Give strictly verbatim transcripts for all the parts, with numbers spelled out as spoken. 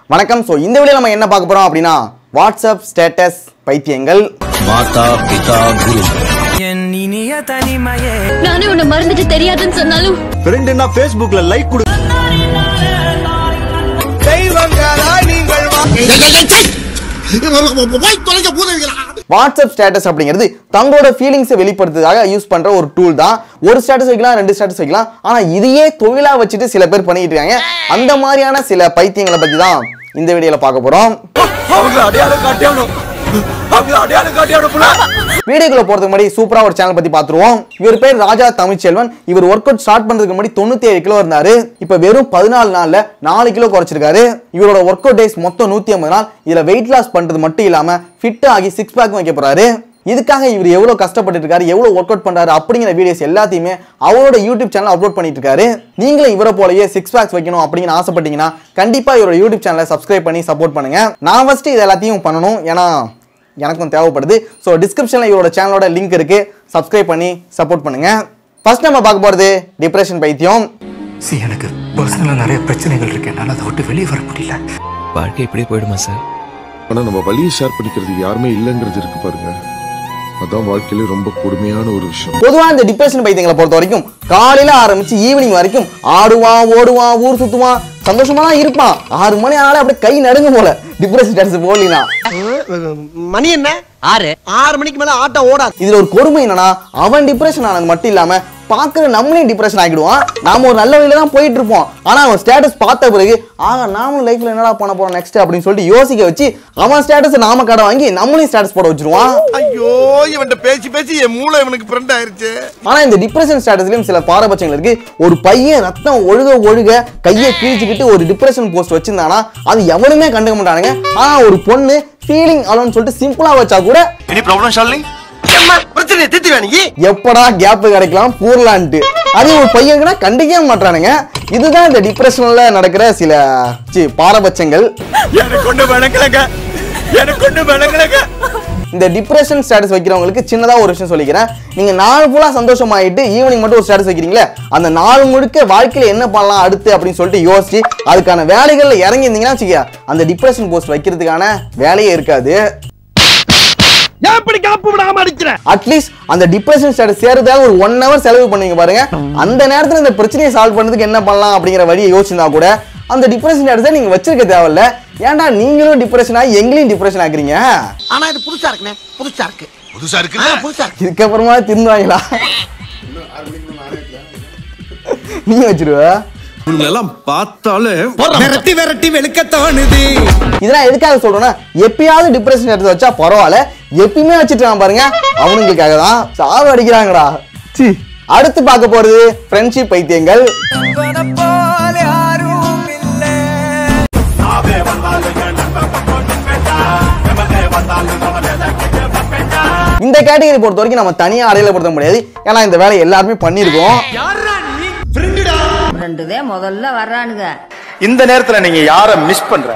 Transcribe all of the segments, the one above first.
வணக்கம். சோ இந்த வீடியோல நம்ம என்ன பார்க்க போறோம் அப்படினா வாட்ஸ்அப் ஸ்டேட்டஸ் பைத்தியங்கள். மாதா பிதா குரு என் இனிய தனிமையே நானே உன்னை மறந்துட்டு தெரியாதுன்னு சொன்னாலும் ஃப்ரெண்ட்னா Facebookல லைக் கொடு. தெய்வங்களா நீங்கள் வாட்ஸ்அப் ஸ்டேட்டஸ் அப்படிங்கிறது தங்களோட ஃபீலிங்ஸை வெளிப்படுத்துறதுக்காக யூஸ் பண்ற ஒரு டூல் தான். ஒரு ஸ்டேட்டஸ் வைக்கலாம், ரெண்டு ஸ்டேட்டஸ் வைக்கலாம். ஆனா இதையே தொழிலா வச்சுட்டு சில பேர் பண்ணிட்டு இருக்காங்க. அந்த மாதிரியான சில பைத்தியங்களை பத்தி தான் இந்த வீடியோல பார்க்க போறோம். வீடியோக்குள்ள போறதுக்கு முன்னாடி சூப்பரா ஒரு சேனல் பத்தி பாத்துருவோம். இவர் பேர் ராஜா தமிழ்ச்செல்வன். இவர் ஒர்க் அவுட் ஸ்டார்ட் பண்றதுக்கு முன்னாடி தொண்ணூத்தி ஏழு கிலோ இருந்தாரு. இப்ப வெறும் பதினாலு நாள்ல நாலு கிலோ குறைச்சிருக்காரு. இவரோட ஒர்க் அவுட் டேஸ் மொத்தம் நூத்தி ஐம்பது நாள். இதுல வெயிட் லாஸ் பண்றது மட்டும் இல்லாம ஃபிட் ஆகி சிக்ஸ் பேக் வைக்க போறாரு. இதுக்காக இவர் எவ்வளவு கஷ்டப்பட்டு இருக்காரு, எவ்வளவு ஒர்க் அவுட் பண்றாரு அப்படிங்கிற வீடியோஸ் எல்லாத்தையுமே அவரோட யூடியூப் சேனல் அப்லோட் பண்ணிட்டு இருக்காரு. நீங்களும் இவரை போலயே சிக்ஸ் பேக்ஸ் வைக்கணும் அப்படின்னு ஆசைப்பட்டீங்கன்னா கண்டிப்பா இவரோட யூடியூப் சேனலை சப்ஸ்கிரைப் பண்ணி சப்போர்ட் பண்ணுங்க. நான் ஃபர்ஸ்ட் இது எல்லாத்தையும் பண்ணணும், ஏன்னா எனக்கும் தேவைப்படுது. ஸோ டிஸ்கிரிப்ஷனில் இவரோட சேனலோட லிங்க் இருக்கு, சப்ஸ்கிரைப் பண்ணி சப்போர்ட் பண்ணுங்க. ஃபர்ஸ்ட் நம்ம பார்க்க போறது டிப்ரெஷன் பைத்தியம். சி எனக்கு பர்சனலாக நிறைய பிரச்சனைகள் இருக்கு, என்னால் அதை விட்டு வெளியே வர முடியல. வாழ்க்கை இப்படி போயிடுமா சார்? ஆனா நம்ம வழியை ஷேர் பண்ணிக்கிறது யாருமே இல்லைங்கிறது இருக்கு பாருங்க, அதான் வாழ்க்கையில ரொம்ப கொடுமையான ஒரு விஷயம். பொதுவாக இந்த டிப்ரெஷன் பைத்தியங்களை பொறுத்த வரைக்கும் காலையில ஆரம்பிச்சு ஈவினிங் வரைக்கும் ஆடுவான், ஓடுவான், ஊர் சுத்துவான், சந்தோஷமா தான் இருப்பான். ஆறு மணி ஆனாலே அப்படியே கை நடுங்க போல டிப்ரெஷன் ஸ்டேட்டஸ் போடலினா. மணி என்ன ஆறு ஆறு மணிக்கு மேல ஆட்டோ ஓடாது. இதுல ஒரு கொடுமை என்னன்னா, அவன் டிப்ரெஷன் ஆனது மட்டும் இல்லாம பாக்குற நம்மளையும் டிப்ரெஷன் ஆகிடுவான். நாம ஒரு நல்ல வழியில தான் போயிட்டு இருப்போம். ஆனா அவன் ஸ்டேட்டஸ் பார்த்த பிறகு ஆக நாமளும் லைஃப்ல என்னடா பண்ண போறோம் நெக்ஸ்ட் அப்படின்னு சொல்லிட்டு யோசிக்க வச்சு அவன் ஸ்டேட்டஸ் நாம கடை வாங்கி நம்மளையும் ஸ்டேட்டஸ் போட வச்சிருவான். ஐயோ, இவன்ட்ட பேசி பேசி என் மூளை இவனுக்கு ஃப்ரெண்ட் ஆயிருச்சு. ஆனா இந்த டிப்ரெஷன் ஸ்டேட்டஸ்லயும் சில பாரபட்சங்கள் இருக்கு. ஒரு பையன் ரத்தம் ஒழுக ஒழுக கையை கிழிச்சுக்கிட்டு ஒரு டிப்ரெஷன் போஸ்ட் வச்சிருந்தானா அது எவனுமே கண்டுக்க மாட்டானுங்க. ஆனா ஒரு பொண்ணு ஃபீலிங் அலோன்னு சொல்லிட்டு சிம்பிளா வச்சா கூட எனி ப்ராப்ளம் ஷாலினி பிரச்சனை தீர்த்து வேணுங்க, எப்படா கேப் கிடைக்கலாம் பூர்லான்ட்டு அதே ஒரு பையனுக்குனா கண்டிக்கவே மாட்டானுங்க. இதுதான் இந்த டிப்ரெஷன்ல நடக்கிற சில பாரபட்சங்கள். எனக்கு ஒண்ணு வணக்கலங்க, எனக்கு ஒண்ணு வணக்கலங்க. இந்த டிப்ரெஷன் ஸ்டேட்டஸ் வைக்கிறவங்களுக்கு சின்னதா ஒரு விஷயம் சொல்லிக்கிறேன். நீங்க நாள் ஃபுல்லா சந்தோஷமாயிட்டு ஈவினிங் மட்டும் ஒரு ஸ்டேட்டஸ் வைக்கிறீங்களே, அந்த நாள் முழுக்க வாழ்க்கையில என்ன பண்ணலாம் அடுத்து அப்படின்னு சொல்லிட்டு யோசிச்சு அதுக்கான வேலைகள்ல இறங்கி இருந்தீங்கன்னா வச்சுக்க, அந்த டிப்ரெஷன் போஸ்ட் வைக்கிறதுக்கான வேலையே இருக்காது. அட்லீஸ்ட் அந்த டிப்ரெஷன் ஸ்டேட்டஸ் சேர்றதுக்காக ஒரு ஒன் ஹவர் செலவு பண்ணுவீங்க பாருங்க. அந்த நேரத்துல இந்த பிரச்சனையை சால்வ் பண்றதுக்கு என்ன பண்ணலாம் அப்படிங்கிற வழியை யோசிச்சிருந்தா கூட அந்த டிப்ரெஷன் ஸ்டேட்டஸை நீங்க வச்சிருக்க தேவையில்ல. ஏன்டா நீங்களும் டிப்ரெஷன் ஆகி எங்களையும் டிப்ரெஷன் ஆக்குறீங்க? ஆனா இது புதுசா இருக்குனே, புதுசா இருக்கு, புதுசா இருக்கு, புதுசா இருக்கு. இதுக்கப்புறமா திருந்துவாங்களா? நீ வச்சிருவ எல்லாம் பார்த்தாலே விரட்டி விரட்டி வெளுக்க தோணுது. இதெல்லாம் எதுக்காக சொல்றேன்னா, எப்பயாவது டிப்ரெஷன் எடுத்து வச்சா பரவாயில்ல, எப்பயுமே வச்சுட்டு பாருங்க அவனுங்களுக்காக தான் சாவு அடிக்கிறாங்கடா. அடுத்து பார்க்க போறது ஃப்ரெண்ட்ஷிப் பைத்தியங்கள். இந்த கேட்டகரி பொறுத்த வரைக்கும் நம்ம தனியா அடையாளப்படுத்த முடியாது, ஏன்னா இந்த வேலை எல்லாருமே பண்ணிருக்கோம். முதல்ல வர்றானுங்க. இந்த நேரத்துல நீங்க யார மிஸ் பண்ற?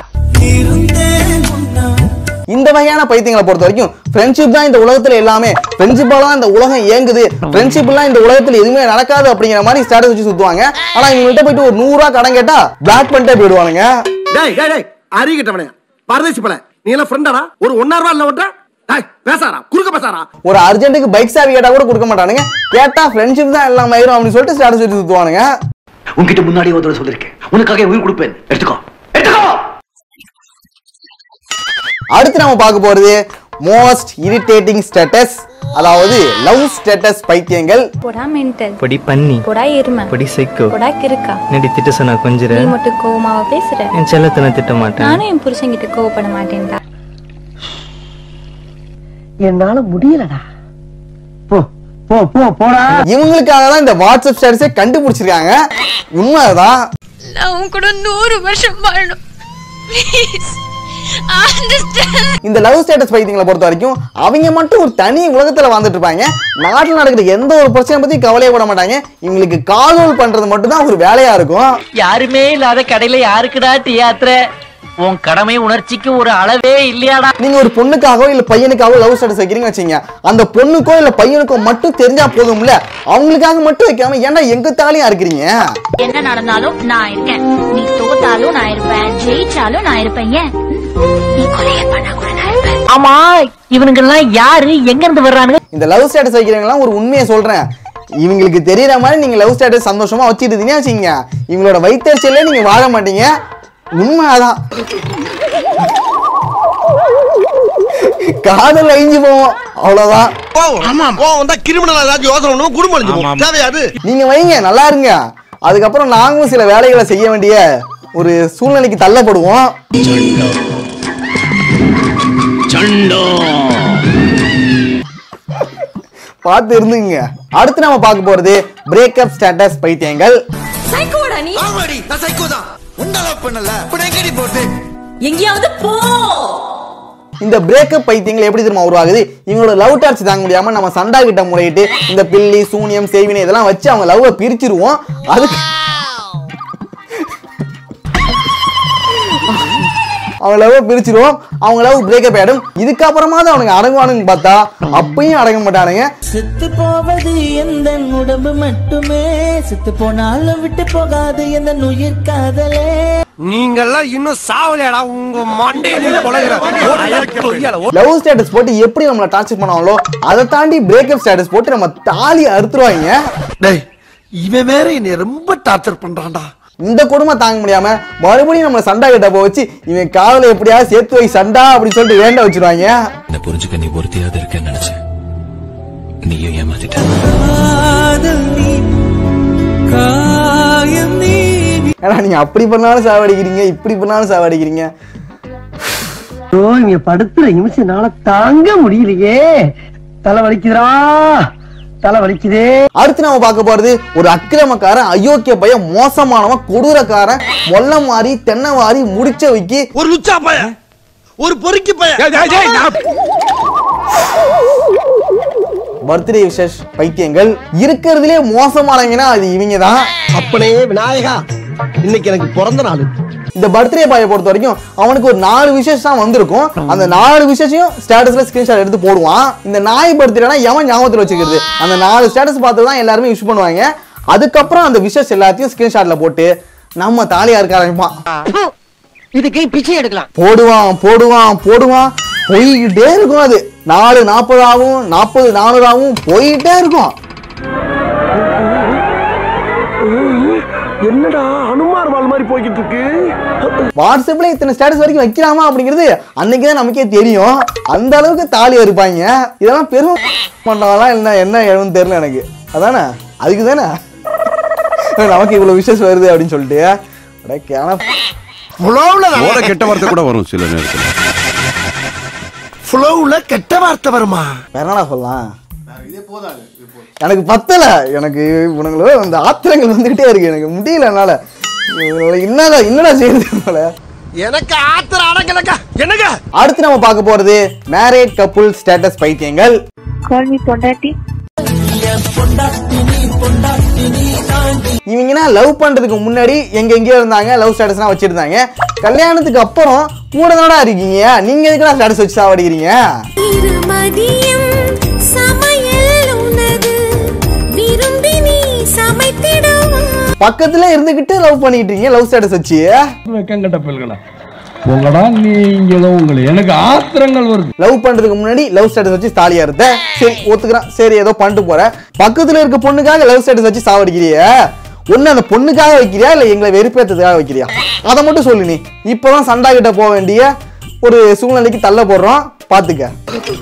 இந்த வகையான பைத்தியங்களை பொறுத்த வரைக்கும் ஃப்ரெண்ட்ஷிப் தான் இந்த உலகத்துல எல்லாமே, ஃப்ரெண்ட்ஷிப்பால இந்த உலகம் இயங்குது, ஃப்ரெண்ட்ஷிப் எல்லாம் இந்த உலகத்துல எதுவுமே நடக்காது அப்படிங்கிற மாதிரி ஸ்டேட்டஸ் வச்சு சுத்துவாங்க. ஆனா இவங்கள்ட்ட போயிட்டு ஒரு நூறு ரூபா கடன் கேட்டா பிளாக் பண்ணிட்டே போயிடுவானுங்க. டேய் டேய் டேய் அறிகிட்டவனே, பரதேசி பல, நீ எல்லாம் ஃப்ரெண்டாடா? ஒரு ஒன்னாயிரம் ரூபாய் இல்ல ஓட்ட டேய் பேசாரா, குறுக்க பேசாரா. ஒரு அர்ஜென்ட்டுக்கு பைக் சாவி கேட்டா கூட கொடுக்க மாட்டானுங்க. கேட்டா ஃப்ரெண்ட்ஷிப் தான் எல்லாம் ஆயிரும் அப்படின்னு சொல்லிட்டு ஸ்டேட்டஸ் வச்சு சுத்துவானுங்க. உன்கிட்ட முன்னாடி ஒரு தடவை சொல்லிருக்கேன், உனக்காக உயிர் கொடுப்பேன், எடுத்துக்கோ எடுத்துக்கோ. அடுத்து நம்ம பார்க்க போறது மோஸ்ட் இரிட்டேட்டிங் ஸ்டேட்டஸ், அதாவது லவ் ஸ்டேட்டஸ் பைத்தியங்கள். போடா மென்டல், பொடி பண்ணி, போடா எருமை, பொடி சைக்கோ, போடா கிறுக்கா. நடி திட்ட சொன்னா கொஞ்சம் நீ மட்டும் கோவமாவா பேசுற? என் செல்லத்தை நான் திட்ட மாட்டேன். நானும் என் புருஷன் கிட்ட கோவப்பட மாட்டேன்டா. என்னால முடியலடா. போ போ போ போடா. இவங்களுக்காக தான் இந்த வாட்ஸ்அப் ஸ்டேட்டஸை கண்டுபிடிச்சிருக்காங்க. உண்மைதான். நான் உன் கூட நூறு வருஷம் வாழணும். Please understand. இந்த லவ் ஸ்டேட்டஸ் பைத்தியங்களை பொறுத்த வரைக்கும் அவங்க மட்டும் ஒரு தனி உலகத்துல வாழ்ந்துட்டு இருப்பாங்க. நாட்டில் நடக்கிற எந்த ஒரு பிரச்சனை பத்தி கவலையே பட மாட்டாங்க. இவங்களுக்கு கால் பண்றது மட்டும் தான் ஒரு வேலையா இருக்கும். யாருமே இல்லாத கடையில யாருக்குடா தியாத்திர? உன் கடமை உணர்ச்சிக்கு ஒரு அளவே இல்லையாடா. நீங்க ஒரு பொண்ணுக்காகவோ இல்ல பையனுக்காகவோ லவ் ஸ்டேட்டஸ் வைக்கிறீங்க வச்சீங்க, அந்த பொண்ணுக்கோ இல்ல பையனுக்கோ மட்டும் தெரிஞ்சா போதும்ல, அவங்களுக்காக மட்டும் வைக்காம ஏன்னா எங்க தாலியா இருக்கிறீங்க. என்ன நடந்தாலும் நான் இருக்கேன், நீ தோத்து தோத்தாலும் நான் இருப்பேன், ஜெயிச்சாலும் நான் இருப்பேன். ஏன் நீ கொலையை பண்ணா கூட நான் இருப்பேன். ஆமா இவனுங்க எல்லாம் யாரு எங்க இருந்து வர்றானுங்க? இந்த லவ் ஸ்டேட்டஸ் வைக்கிறவங்கலாம் ஒரு உண்மையை சொல்றேன், இவங்களுக்கு தெரியற மாதிரி நீங்க லவ் ஸ்டேட்டஸ் சந்தோஷமா வச்சுட்டு இருந்தீங்கன்னா வச்சுங்க, இவங்களோட வைத்தறிச்சல்ல நீங்க வாழ மாட்டீங்க. உண்மை அதான், காதல் அழிஞ்சு போவோம், அவ்வளவுதான். நீங்க வைங்க, நல்லா இருங்க. அதுக்கப்புறம் நாங்களும் சில வேலைகளை செய்ய வேண்டிய ஒரு சூழ்நிலைக்கு தள்ளப்படுவோம். பார்த்து இருந்துங்க. அடுத்து நம்ம பார்க்க போறது பிரேக்கப் ஸ்டேட்டஸ் பைத்தியங்கள். இந்த பிரேக்கப் பைத்தியங்கள் எப்படி தெரியுமா உருவாகுது? இவங்களோட லவ் டார்ச் தாங்க முடியாம நம்ம சண்டா கிட்ட முறையிட்டு இந்த பில்லி சூனியம் செய்வினை இதெல்லாம் வச்சு அவங்க லவ்வை பிரிச்சிருவோம். அதுக்கு அவங்க லவ் பிரிச்சிருவோம், அவங்க லவ் பிரேக்கப் ஆயிடும். இதுக்கப்புறமா தான் அவனுக்கு அடங்குவானுங்க பார்த்தா அப்பயும் அடங்க மாட்டானுங்க. செத்து போவது எந்த உடம்பு மட்டுமே, செத்து போனாலும் விட்டு போகாது எந்த உயிர் காதலே. நீங்கெல்லாம் இன்னும் சாவலையாடா, உங்க மண்டையில பொளக்குற. லவ் ஸ்டேட்டஸ் போட்டு எப்படி நம்மள டார்ச்சர் பண்ணுவாங்களோ அதை தாண்டி பிரேக்கப் ஸ்டேட்டஸ் போட்டு நம்ம தாலி அறுத்துருவாங்க. டேய் இவன் வேற என்னை ரொம்ப டார்ச்சர் பண்றான்டா. இந்த கொடுமை தாங்க முடியாம மறுபடியும் நம்ம சண்டா கிட்ட போய் வச்சு இவன் காதல எப்படியாவது சேர்த்து வை சண்டா அப்படின்னு சொல்லிட்டு வேண்ட வச்சிருவாங்க. என்ன புரிஞ்சுக்க நீ ஒருத்தியாவது இருக்கேன்னு நினைச்சேன், நீயும் ஏமாத்திட்ட. ஏன்னா நீங்க அப்படி பண்ணாலும் சாவடிக்கிறீங்க, இப்படி பண்ணாலும் சாவடிக்கிறீங்க. இங்க படுத்துற நிமிஷம்னால தாங்க முடியலையே, தலை வலிக்குதுடா, தலை வலிக்குதே. அடுத்து நம்ம பார்க்க போறது ஒரு அக்கிரமக்காரன், அயோக்கிய பையன், மோசமானவன், கொடூரக்காரன், மொல்ல மாறி தென்னை வாரி முடிச்ச வைக்கி ஒரு லுச்சா பையன், ஒரு பொறுக்கி பையன். பர்த்டே விஷஸ் பைத்தியங்கள். இருக்கிறதுலே மோசமானவங்கன்னா அது இவங்க தான். அப்பனே விநாயகா, இன்னைக்கு எனக்கு பிறந்த நாள். இந்த பர்த்டே பாயை பொறுத்த வரைக்கும் அவனுக்கு ஒரு நாலு விஷயம் தான் வந்திருக்கும். அந்த நாலு விஷயத்தையும் ஸ்டேட்டஸ்ல ஸ்கிரீன்ஷாட் எடுத்து போடுவான். இந்த நாய் பர்த்டேனா எவன் ஞாபகத்தில் வச்சுக்கிறது? அந்த நாலு ஸ்டேட்டஸ் பார்த்து தான் எல்லாருமே விஷ் பண்ணுவாங்க. அதுக்கப்புறம் அந்த விஷஸ் எல்லாத்தையும் ஸ்கிரீன்ஷாட்ல போட்டு நம்ம தாலியா இருக்க ஆரம்பிப்பான். இதுக்கு பிச்சை எடுக்கலாம். போடுவான் போடுவான் போடுவான் போய்கிட்டே இருக்கும். அது நாலு நாற்பதாவும் நாற்பது நானூறாவும் போய்கிட்டே இருக்கும். என்னடா அனுமார் வால் மாதிரி போய்கிட்டு இருக்கு. வாட்ஸ்அப்ல இத்தனை ஸ்டேட்டஸ் வரைக்கும் வைக்கலாமா அப்படிங்கிறது அன்னைக்குதான் நமக்கே தெரியும். அந்த அளவுக்கு தாலியா இருப்பாங்க. இதெல்லாம் பெரும் பண்றவங்களாம் என்ன என்ன எழுன்னு தெரியல எனக்கு. அதானே அதுக்கு தானே நமக்கு இவ்வளவு விஷஸ் வருது அப்படின்னு சொல்லிட்டு கெட்ட வார்த்தை கூட வரும் சில நேரத்தில். ஃப்ளோவுல கெட்ட வார்த்தை வருமா? வேணா சொல்லலாம், எனக்கு பத்தல. எனக்கு இவனுங்களோ அந்த ஆத்திரங்கள் வந்துகிட்டே இருக்கு, எனக்கு முடியல என்னால. என்னடா என்னடா செய்யுது எனக்கு ஆத்திரம் அடங்கலக்கா. என்னங்க அடுத்து நம்ம பார்க்க போறது மேரேஜ் கப்புள் ஸ்டேட்டஸ் பைத்தியங்கள். இவங்கன்னா லவ் பண்றதுக்கு முன்னாடி எங்க எங்கேயோ இருந்தாங்க, லவ் ஸ்டேட்டஸ்லாம் வச்சிருந்தாங்க. கல்யாணத்துக்கு அப்புறம் கூட தானடா இருக்கீங்க, நீங்க எதுக்குடா ஸ்டேட்டஸ் வச்சு சாவடிக்கிறீங்க? பக்கத்துல இருந்துகிட்டு லவ் பண்ணிட்டு இருக்கீங்க லவ் ஸ்டேட்டஸ் வச்சு. வெக்கங்கட்ட பிள்ளைகளா உங்களடா நீங்களும் உங்களை எனக்கு ஆத்திரங்கள் வருது. லவ் பண்றதுக்கு முன்னாடி லவ் ஸ்டேட்டஸ் வச்சு தாலியா இருந்த சரி ஒத்துக்கிறான், சரி ஏதோ பண்ணிட்டு போற. பக்கத்துல இருக்க பொண்ணுக்காக லவ் ஸ்டேட்டஸ் வச்சு சாவடிக்கிறிய. ஒண்ணு அந்த பொண்ணுக்காக வைக்கிறியா இல்ல எங்களை வெறுப்பேற்றதுக்காக வைக்கிறியா? அதை மட்டும் சொல்லு. நீ இப்பதான் சண்டா கிட்ட போக வேண்டிய ஒரு சூழ்நிலைக்கு தள்ள போடுறோம், பாத்துக்க.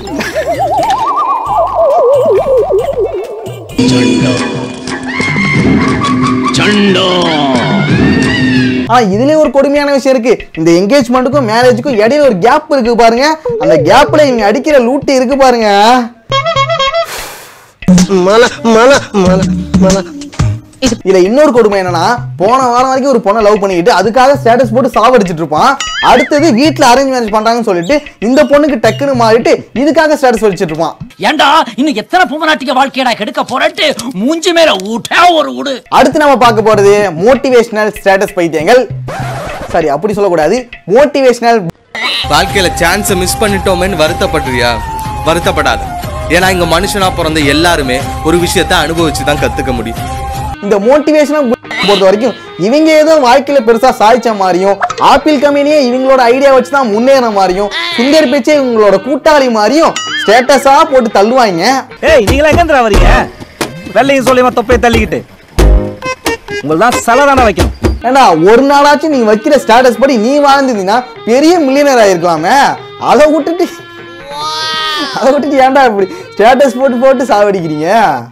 ஆனா இதுலயே ஒரு கொடுமையான விஷயம் இருக்கு. இந்த என்கேஜ்மெண்ட்டுக்கும் மேரேஜுக்கும் இடையில ஒரு கேப் இருக்கு பாருங்க. அந்த கேப்ல இவங்க அடிக்கிற லூட்டி இருக்கு பாருங்க. இதுல இன்னொரு கொடுமை என்னன்னா, போன வாரம் வரைக்கும் ஒரு பொண்ணை லவ் பண்ணிக்கிட்டு அதுக்காக ஸ்டேட்டஸ் போட்டு சாவடிச்சிட்டு இருப்பான். அடுத்தது வீட்டுல அரேஞ்ச் மேரேஜ் பண்றாங்கன்னு சொல்லிட்டு இந்த பொண்ணுக்கு டக்குன்னு மாறிட்டு இதுக்காக ஸ்டேட்டஸ் வச்சிட்டு இருப்பான். ஏண்டா இன்னும் எத்தனை பொம்மநாட்டிக வாழ்க்கையடா கெடுக்க போறட்டு மூஞ்சி மேல ஊட்டா ஒரு ஊடு. அடுத்து நம்ம பார்க்க போறது மோட்டிவேஷனல் ஸ்டேட்டஸ் பைத்தியங்கள். சரி அப்படி சொல்லக்கூடாது, மோட்டிவேஷனல். வாழ்க்கையில சான்ஸ் மிஸ் பண்ணிட்டோமேன்னு வருத்தப்படுறியா? வருத்தப்படாத. ஏன்னா இங்க மனுஷனா பிறந்த எல்லாருமே ஒரு விஷயத்த அனுபவிச்சு தான் கத்துக்க முடியும். இந்த மோட்டிவேஷனல் பொறுத்த வரைக்கும் இவங்க ஏதோ வாழ்க்கையில பெருசா சாதிச்ச மாதிரியும் ஆப்பிள் கம்பெனியே இவங்களோட ஐடியா வச்சுதான் முன்னேற மாதிரியும் சுந்தர் பிச்சை இவங்களோட கூட்டாளி மாதிரியும் ஸ்டேட்டஸா போட்டு தள்ளுவாங்க. ஏய் நீங்களா எங்கன்றா வரீங்க? வெள்ளையும் சொல்லியமா தொப்பையை தள்ளிக்கிட்டு உங்கள்தான் சலதான வைக்கணும். ஏன்னா ஒரு நாளாச்சும் நீ வைக்கிற ஸ்டேட்டஸ் படி நீ வாழ்ந்தீங்கன்னா பெரிய மில்லியனர் ஆயிருக்கலாமே. அதை விட்டுட்டு அதை விட்டுட்டு ஏன்டா இப்படி ஸ்டேட்டஸ் போட்டு போட்டு சாவடிக்கிறீங்க?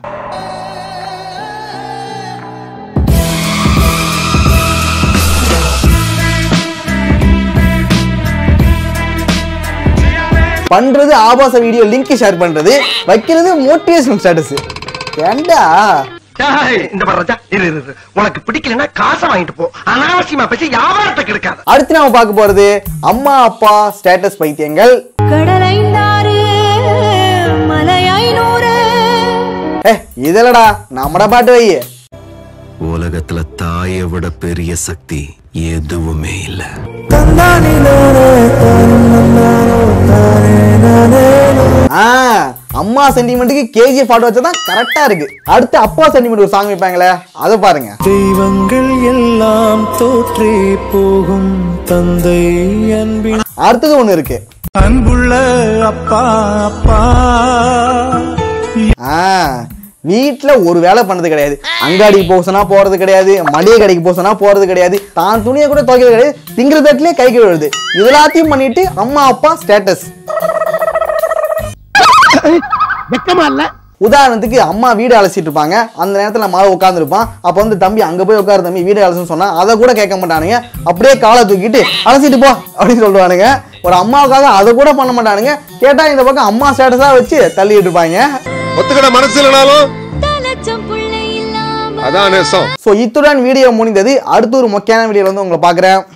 பண்றது ஆபாச வீடியோ லிங்க் ஷேர் பண்றது, வைக்கிறது மோட்டிவேஷனல் ஸ்டேட்டஸ். ஏண்டா இந்த பரராஜா இரு இரு உனக்கு பிடிக்கலனா காசை வாங்கிட்டு போ. அனாவசியமா பேசி வியாபாரத்தை கெடுக்காத. அடுத்து நாம பார்க்க போறது அம்மா அப்பா ஸ்டேட்டஸ் பைத்தியங்கள். கடலைந்தாரு மலையாயினூரு. ஏ இதலடா நம்மட பாட்டு வை. உலகத்துல தாயை விட பெரிய சக்தி எதுவுமே இல்ல. அம்மா சென்டிமெண்ட்டுக்கு கேஜிஎஃப் பாட்டு வச்சதான் கரெக்டா இருக்கு. அடுத்து அப்பா சென்டிமெண்ட் ஒரு சாங் வைப்பாங்களே, அதை பாருங்க. தெய்வங்கள் எல்லாம் தோற்றே போகும் தந்தை அன்பின். அடுத்தது ஒண்ணு இருக்கு, அன்புள்ள அப்பா அப்பா. வீட்டுல ஒரு வேலை பண்ணது கிடையாது, அங்காடிக்கு போசனா போறது கிடையாது, மளிகை கடைக்கு போசனா போறது கிடையாது, தான் துணியை கூட துவைக்கிறது கிடையாது, திங்கிற தட்டிலே கை கழுவுறது, இதெல்லாத்தையும் பண்ணிட்டு அம்மா அப்பா ஸ்டேட்டஸ். உதாரணத்துக்கு அம்மா வீடு அலசிட்டு இருப்பாங்க, அந்த நேரத்துல மழை உட்கார்ந்து இருப்பான். அப்ப வந்து தம்பி அங்க போய் உட்காரு தம்பி வீடு அலசுன்னு சொன்னா அதை கூட கேட்க மாட்டானுங்க. அப்படியே காலை தூக்கிட்டு அலசிட்டு போ அப்படின்னு சொல்லுவானுங்க. ஒரு அம்மாவுக்காக அதை கூட பண்ண மாட்டானுங்க. கேட்டா இந்த பக்கம் அம்மா ஸ்டேட்டஸா வச்சு தள்ளிட்டு இருப்பாங்க. ஒத்துக்கிட மனசு இல்லனாலும் அதான் நேசம். சோ இத்துடன் வீடியோ முடிந்தது. அடுத்த ஒரு முக்கியமான வீடியோல வந்து உங்களை பாக்குறேன்.